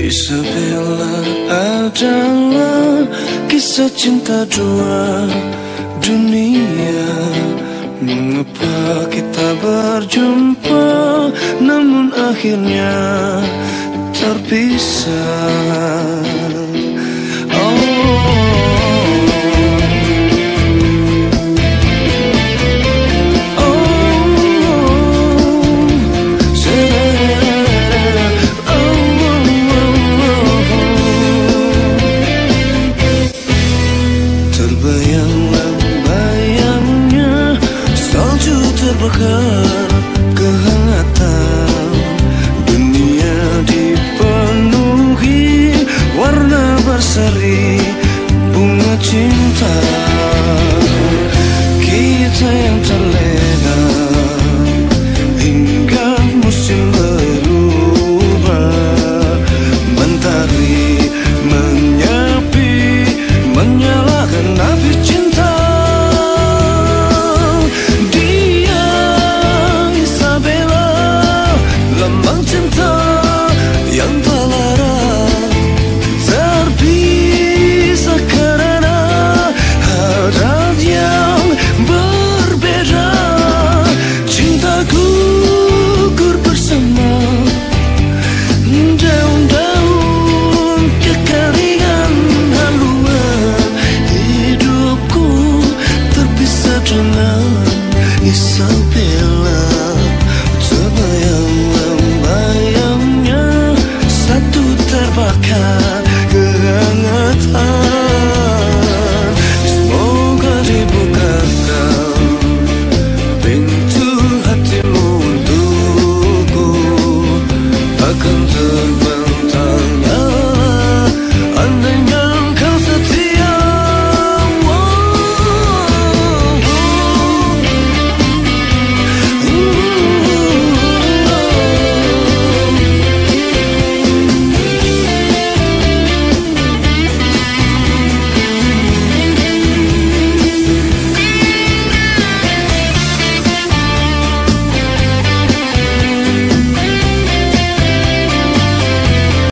Isabella adalah kisah cinta dua dunia. Mengapa kita berjumpa namun akhirnya terpisah? Bayang-bayangnya salju terbakar kehangatan. Dunia dipenuhi warna berseri bunga cinta. Kita yang terlena hingga musim berubah. Mentari menyapi menyalakan api cinta. Dia Isabella, lambang cinta yang telara terpisah karena adat yang berbeda. Cinta gugur bersama daun-daun kekeringan haluan. Hidupku terpisah dengan Isabella. Terbayang-bayangnya satu terbakar